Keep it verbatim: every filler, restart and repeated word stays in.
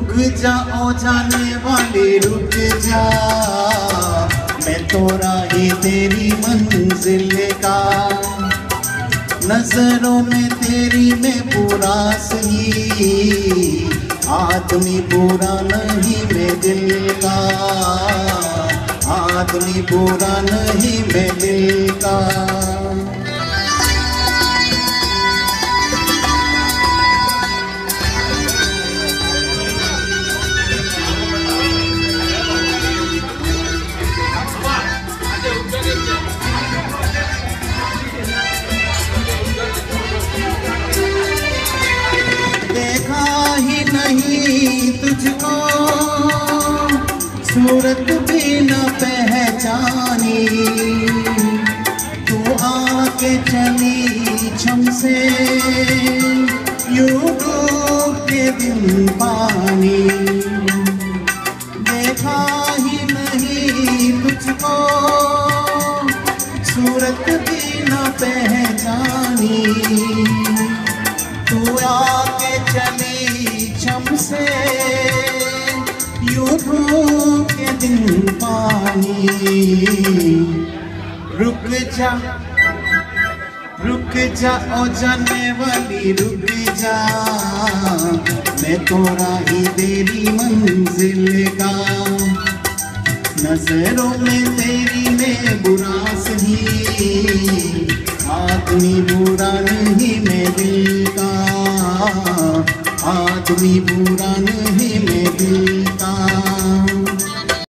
रुक जाओ जाने वाले रुक जा, मैं तो राही तेरी मंजिल का। नजरों में तेरी मैं बुरा सही, आदमी बुरा नहीं मैं दिल का, आदमी बुरा नहीं मैं दिल का। देखा ही नहीं तुझको, सूरत भी न पहचानी, तू आके चली छम से यूं डूब के दिन पानी। देखा ही नहीं तुझको, सूरत भी न पहचानी, तू आके चली छम से यूं डूब के दिन पानी। रुक जा रुक जा ओ जाने वाली रुक जा, मैं तो राही तेरी मंजिल का। नजरों में तेरी मैं बुरा सही, आदमी बुरा नहीं मैं दिल का, आदमी बुरा नहीं मैं दिल का।